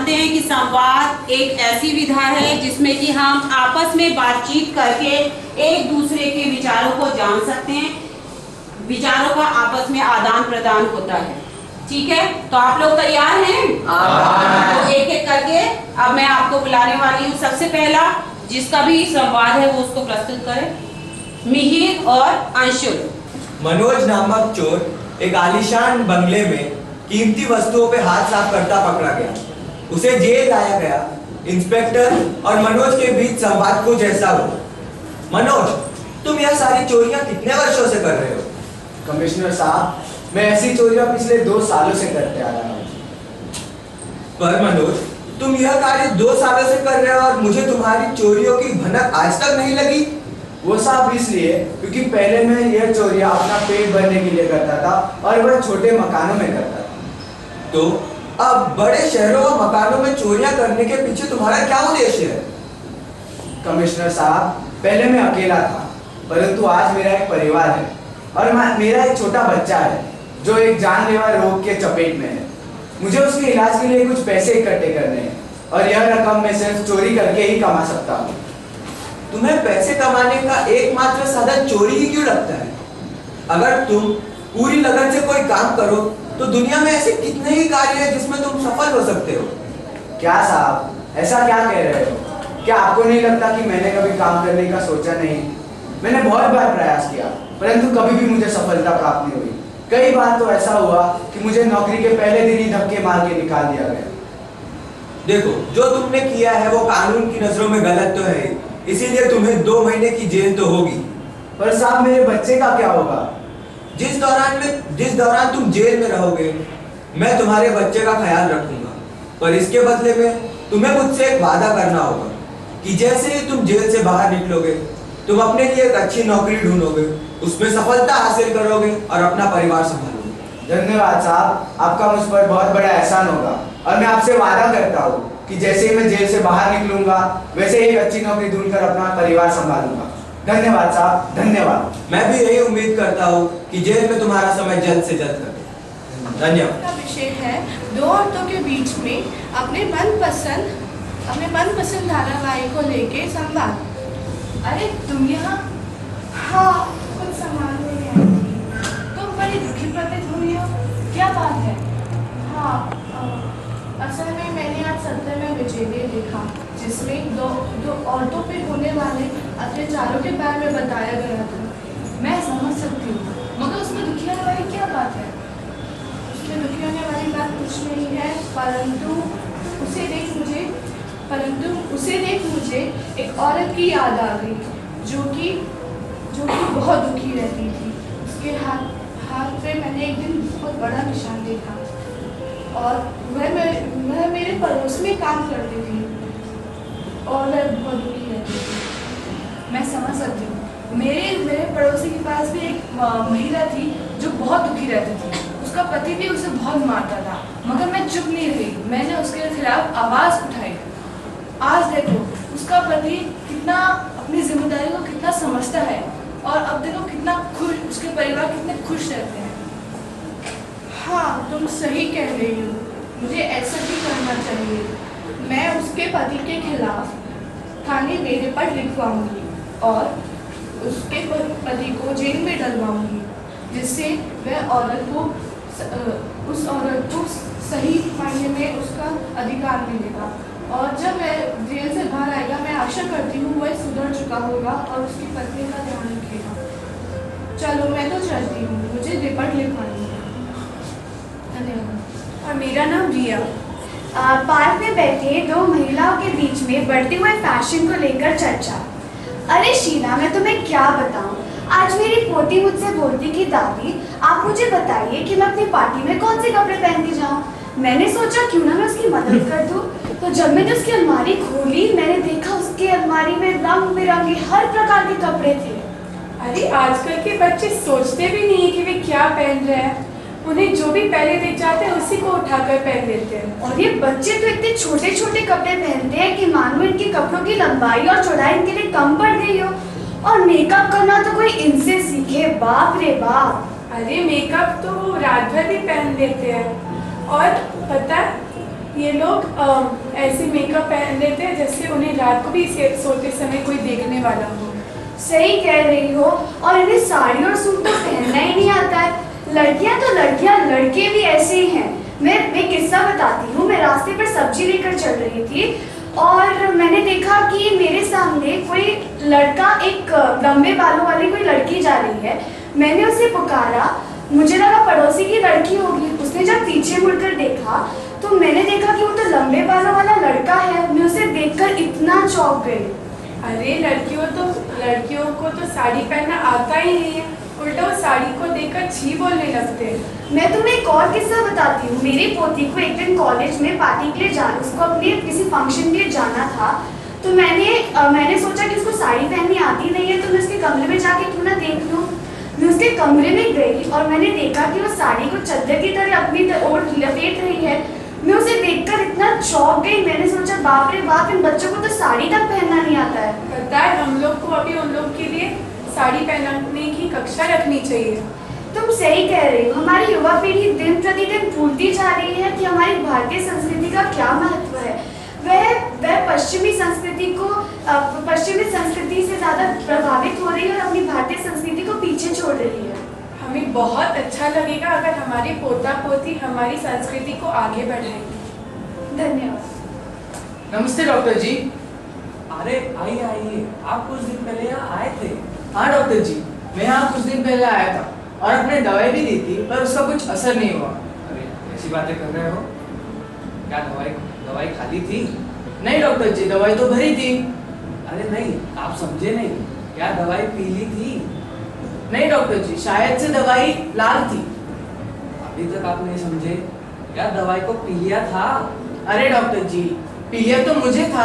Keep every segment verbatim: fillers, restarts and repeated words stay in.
जानते हैं कि संवाद एक ऐसी विधा है जिसमें कि हम आपस में बातचीत करके एक दूसरे के विचारों को जान सकते हैं, विचारों का आपस में आदान प्रदान होता है। ठीक है, तो आप लोग तैयार हैं? तो एक एक करके अब मैं आपको बुलाने वाली हूँ। सबसे पहला जिसका भी संवाद है वो उसको प्रस्तुत करें। मिहिर और अंशुल। मनोज नामक चोर एक आलीशान बंगले में कीमती वस्तुओं पे हाथ साफ करता पकड़ा गया। उसे जेल लाया गया। इंस्पेक्टर और मनोज के बीच संवाद कुछ ऐसा हुआ। मनोज, तुम यह सारी चोरियां कितने वर्षों से कर रहे हो? कमिश्नर साहब, मैं ऐसी चोरियां पिछले दो सालों से करते आ रहा हूँ। पर मनोज, तुम यह कार्य दो सालों से कर रहे हो और मुझे तुम्हारी चोरियों की भनक आज तक नहीं लगी। वो साहब इसलिए क्योंकि पहले मैं यह चोरियां अपना पेट भरने के लिए करता था और वह छोटे मकानों में करता था। तो अब बड़े शहरों और मकानों में चोरियां करने के पीछे तुम्हारा क्या उद्देश्य है? कमिश्नर साहब, पहले मैं अकेला था, परंतु आज मेरा एक परिवार है और मेरा एक छोटा बच्चा है जो एक जानलेवा रोग के चपेट में है। मुझे उसके इलाज के लिए कुछ पैसे इकट्ठे करने हैं और यह रकम मैं सिर्फ चोरी करके ही कमा सकता हूँ। तुम्हें पैसे कमाने का एकमात्र साधन चोरी ही क्यों लगता है? अगर तुम पूरी लगन से कोई काम करो तो दुनिया में ऐसे कितने ही कार्य हैं जिसमें तुम सफल हो सकते हो। क्या साहब, ऐसा क्या कह रहे हो? क्या आपको नहीं लगता कि मैंने कभी काम करने का सोचा नहीं? मैंने बहुत बार प्रयास किया परंतु कभी भी मुझे सफलता प्राप्त नहीं हुई। कई बार तो ऐसा हुआ कि मुझे नौकरी के पहले दिन ही धक्के मार के निकाल दिया गया। देखो, जो तुमने किया है वो कानून की नजरों में गलत तो है, इसीलिए तुम्हें दो महीने की जेल तो होगी। पर साहब, मेरे बच्चे का क्या होगा? जिस दौरान में जिस दौरान तुम जेल में रहोगे मैं तुम्हारे बच्चे का ख्याल रखूंगा, पर इसके बदले में तुम्हें मुझसे एक वादा करना होगा कि जैसे ही तुम जेल से बाहर निकलोगे तुम अपने लिए एक अच्छी नौकरी ढूंढोगे, उसमें सफलता हासिल करोगे और अपना परिवार संभालोगे। धन्यवाद साहब, आपका मुझ पर बहुत बड़ा एहसान होगा और मैं आपसे वादा करता हूँ कि जैसे ही मैं जेल से बाहर निकलूंगा वैसे ही एक अच्छी नौकरी ढूंढकर अपना परिवार संभालूंगा। धन्यवाद साहब, धन्यवाद। मैं भी यही उम्मीद करता हूँ कि जेल में तुम्हारा समय जल्द से जल्द कटे। धन्यवाद। का विषय है दो औरतों के बीच में अपने मनपसंद अपने मनपसंद धारावाहिक को लेके संवाद। अरे तुम यहाँ? हाँ, कुछ सामान लेने आई थी। तुम बड़ी दुखी प्रतीत हो रही हो, क्या बात है? हाँ, असल में मैंने आज सत्य में विजय देखा जिसमें दो दो औरतों पे होने वाले अत्याचारों के बारे में बताया गया था। मैं समझ सकती हूँ, मगर उसमें दुखी होने वाली क्या बात है? उसमें दुखी होने वाली बात कुछ नहीं है, परंतु उसे देख मुझे परंतु उसे देख मुझे एक औरत की याद आ गई जो कि जो कि बहुत दुखी रहती थी। उसके हाथ हाथ पे मैंने एक दिन बहुत बड़ा निशान देखा और वह वह मेरे पड़ोस में काम करती थी और वह बहुत दुखी रहती थी। मैं समझ सकती हूँ। मेरे मेरे पड़ोसी के पास भी एक महिला थी जो बहुत दुखी रहती थी। उसका पति भी उसे बहुत मारता था, मगर मैं चुप नहीं रही। मैंने उसके खिलाफ आवाज़ उठाई। आज देखो उसका पति कितना अपनी जिम्मेदारी को कितना समझता है और अब देखो कितना खुश, उसके परिवार कितने खुश रहते हैं। हाँ, तुम सही कह रही हो, मुझे ऐसा ही करना चाहिए। मैं उसके पति के खिलाफ थाने में रिपोर्ट लिखवाऊंगी और उसके पति को जेल में डलवाऊंगी, जिससे वह औरत को उस औरत को सही मायने में उसका अधिकार मिलेगा। और जब वह जेल से बाहर आएगा मैं आशा करती हूँ वह सुधर चुका होगा और उसकी पत्नी का ध्यान रखेगा। चलो मैं तो चलती हूँ, मुझे रिपोर्ट लिखवानी है। धन्यवाद। और मेरा नाम रिया। पार्क में बैठे दो महिलाओं के बीच में बढ़ते हुए फैशन को लेकर चर्चा। अरे शीला, मैं तुम्हें क्या बताऊं, आज मेरी पोती मुझसे बोलती कि दादी आप मुझे बताइए कि मैं अपनी पार्टी में कौन से कपड़े पहन के जाऊं। मैंने सोचा क्यों ना मैं उसकी मदद कर दूं। तो जब मैंने उसकी अलमारी खोली मैंने देखा उसके अलमारी में रंग बिरंगे हर प्रकार के कपड़े थे। अरे आजकल के बच्चे सोचते भी नहीं है कि वे क्या पहन रहे हैं, उन्हें जो भी पहले दिख जाते हैं उसी को उठाकर पहन लेते हैं। और ये बच्चे तो इतने छोटे छोटे कपड़े पहनते हैं कि मानो इनके कपड़ों की लंबाई और चौड़ाई इनके लिए कम पड़ गई हो। और मेकअप करना तो कोई इनसे सीखे, बाप रे बाप। अरे मेकअप तो रात भर भी पहन लेते हैं। और पता ये लोग अम, ऐसे मेकअप पहन लेते हैं जैसे उन्हें रात को भी से- सोते समय कोई देखने वाला हो। सही कह रही हो, और इन्हें साड़ी और सूट तो पहनना ही नहीं आता है। लड़कियां तो लड़कियां, लड़के भी ऐसे ही हैं। मैं मैं किस्सा बताती हूँ। मैं रास्ते पर सब्जी लेकर चल रही थी और मैंने देखा कि मेरे सामने कोई लड़का, एक लंबे बालों वाली कोई लड़की जा रही है। मैंने उसे पुकारा, मुझे लगा पड़ोसी की लड़की होगी। उसने जब पीछे मुड़कर देखा तो मैंने देखा कि वो तो लंबे बालों वाला लड़का है। मैं उसे देखकर इतना चौंक गई। अरे लड़कियों तो लड़कियों को तो साड़ी पहनना आता ही नहीं है, उल्टा वो साड़ी को देखकर छी बोलने लगते हैं। मैं तुम्हें एक और किस्सा बताती हूँ। मेरी पोती को एक दिन कॉलेज में पार्टी के लिए जाना, उसको अपने किसी फंक्शन के लिए जाना था। तो मैंने आ, मैंने सोचा कि उसको साड़ी पहननी आती नहीं है, तो मैं उसके कमरे में जाके क्यों ना देख लूँ। मैं उसके कमरे में गई और मैंने देखा कि वो साड़ी को चादर की तरह अपनी ओर लपेट रही है। मैं उसे देखकर इतना चौंक गई। मैंने सोचा बाप रे बाप, इन बच्चों को तो साड़ी तक पहनना नहीं आता है। पता है, हम लोग को अभी उन लोग के लिए साड़ी पहनाने की कक्षा रखनी चाहिए। तुम सही कह रही हो। हमारी युवा पीढ़ी दिन प्रतिदिन भूलती जा रही है कि हमारी भारतीय संस्कृति का क्या महत्व है। वह वह पश्चिमी संस्कृति को अ, पश्चिमी संस्कृति से ज़्यादा प्रभावित हो रही है और अपनी भारतीय संस्कृति को पीछे छोड़ रही है। हमें बहुत अच्छा लगेगा अगर हमारे पोता पोती हमारी संस्कृति को आगे बढ़ाएंगे। धन्यवाद। नमस्ते डॉक्टर जी। अरे आइए आइए, आप कुछ दिन पहले यहाँ आए थे। हाँ डॉक्टर जी, मैं यहाँ कुछ दिन पहले आया था और अपने दवाई भी दी थी, पर उसका कुछ असर नहीं हुआ। अरे ऐसी बातें कर रहे हो? क्या दवाई दवाई खाली थी? नहीं डॉक्टर जी, दवाई तो भरी थी। अरे नहीं, आप समझे नहीं। क्या दवाई पी ली थी? नहीं डॉक्टर जी, शायद से दवाई लाल थी। अभी तक आप नहीं समझे। क्या दवाई को पी लिया था? अरे डॉक्टर जी, पी लिया तो मुझे था।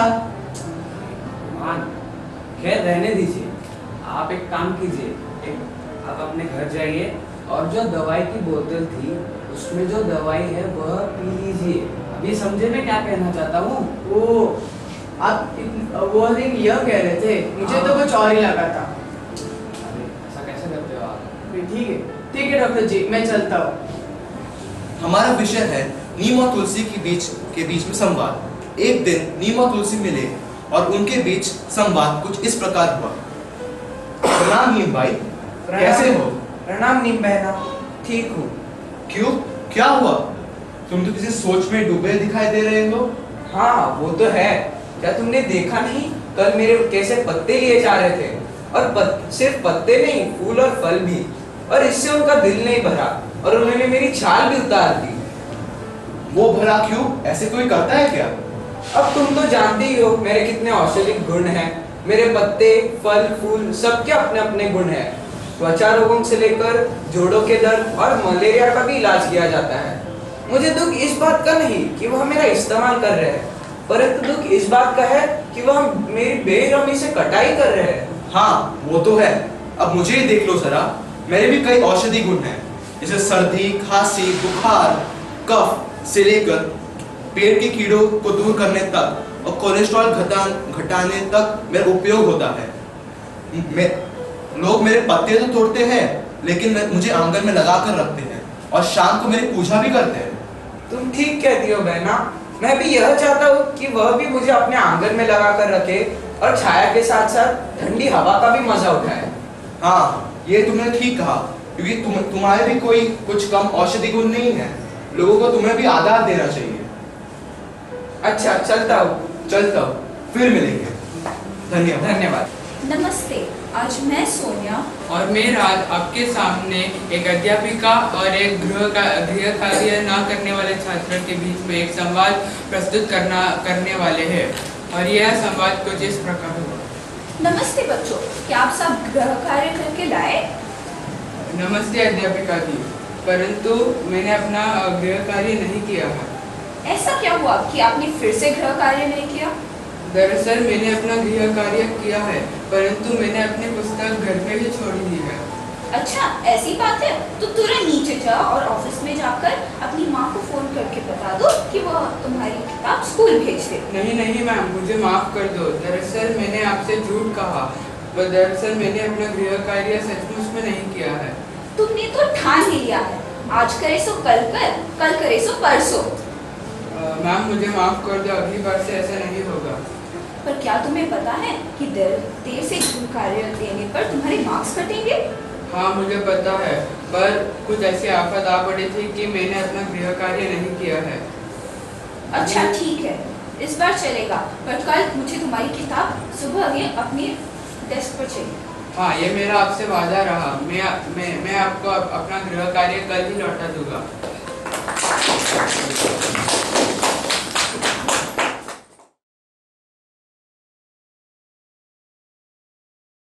मान, खैर रहने दीजिए। आप एक काम कीजिए, एक आप अपने घर जाइए और जो दवाई की बोतल थी उसमें जो दवाई है वह पी लीजिए। अभी समझे मैं क्या कहना चाहता हूँ? वो आप इत- वो दिन यह कह रहे थे, मुझे तो कुछ और ही लगा था। अरे ऐसा कैसे करते हो आप? ठीक है ठीक है डॉक्टर जी, मैं चलता हूँ। हमारा विषय है नीम और तुलसी के बीच के बीच में संवाद। एक दिन नीम और तुलसी मिले और उनके बीच संवाद कुछ इस प्रकार हुआ। प्रणाम नीम भाई, कैसे हो? प्रणाम नीम बहना, ठीक हूँ। क्यों, क्या हुआ? तुम तो किसी सोच में डूबे दिखाई दे रहे हो। हाँ वो तो है। क्या तुमने देखा नहीं, कल मेरे कैसे पत्ते लिए जा रहे थे? और पत, सिर्फ पत्ते नहीं, फूल और फल भी। और इससे उनका दिल नहीं भरा और उन्होंने मेरी छाल भी उतार दी। वो भला क्यों? ऐसे कोई करता है क्या? अब तुम तो जानते ही हो मेरे कितने औषधि गुण हैं। मेरे पत्ते, फल, फूल सबके अपने अपने गुण हैं। त्वचा रोगों से लेकर जोड़ों के दर्द और मलेरिया का भी इलाज किया जाता है। मुझे दुख इस बात का नहीं कि वह मेरा इस्तेमाल कर रहे हैं, परंतु दुख इस बात का है कि वह मेरी बेरहमी से कटाई कर रहे हैं। हाँ वो तो है। अब मुझे ही देख लो जरा, मेरे भी कई औषधि गुण हैं, जैसे सर्दी, खांसी, बुखार, कफ से लेकर पेट के कीड़ों को दूर करने तक और कोलेस्ट्रॉल घटा घटाने तक मेरा उपयोग होता है। मैं, लोग मेरे पत्ते तो तोड़ते हैं, लेकिन मुझे आंगन में लगा कर रखते हैं और शाम को मेरी पूजा भी करते हैं। तुम ठीक कहती हो बहना। मैं भी यह चाहता हूँ कि वह भी मुझे अपने आंगन में लगा कर रखे और छाया के साथ साथ ठंडी हवा का भी मजा उठाए। हाँ ये तुमने ठीक कहा, क्योंकि तुम तुम्हारे भी कोई कुछ कम औषधि गुण नहीं है। लोगों को तुम्हें भी आधार देना चाहिए। अच्छा चलता हूँ। चलता हूँ, फिर मिलेंगे। धन्यवाद। धन्यवाद। नमस्ते, आज मैं सोनिया और मैं राज आपके सामने एक अध्यापिका और एक गृह का गृह कार्य न करने वाले छात्र के बीच में एक संवाद प्रस्तुत करना करने वाले हैं। और यह संवाद कुछ इस प्रकार हुआ। नमस्ते बच्चों, क्या आप सब गृह कार्य करके लाए? नमस्ते अध्यापिका जी, परंतु मैंने अपना गृह कार्य नहीं किया है। ऐसा क्या हुआ कि आपने फिर से गृह कार्य नहीं किया? दरअसल मैंने अपना गृह कार्य किया है, परंतु मैंने अपनी पुस्तक घर में ही छोड़ दी है। अच्छा ऐसी बात है, तो तुरंत नीचे जाओ और ऑफिस में जाकर अपनी माँ को फोन करके बता दो कि वह तुम्हारी किताब स्कूल भेज दे। नहीं नहीं मैम, मुझे माफ कर दो। दरअसल मैंने आपसे झूठ कहा, पर दरअसल मैंने अपना गृह कार्य सचमुच में नहीं किया है। तुमने तो ठान ही लिया है, आज करे सो कल कर, कल करे सो परसों। मैम मुझे माफ कर दो, अगली बार से ऐसा नहीं होगा। पर क्या तुम्हें पता है कि देर देर से गृह कार्य देने पर तुम्हारे मार्क्स कटेंगे? हाँ मुझे पता है, पर कुछ ऐसी आफत आ पड़ी थी कि मैंने अपना गृह कार्य नहीं किया है। अच्छा ठीक है, इस बार चलेगा, पर कल मुझे तुम्हारी किताब सुबह ये अपनी डेस्क पर चाहिए। हाँ ये मेरा आपसे वादा रहा, मैं मैं मैं आपको अपना गृह कार्य कल ही लौटा दूंगा।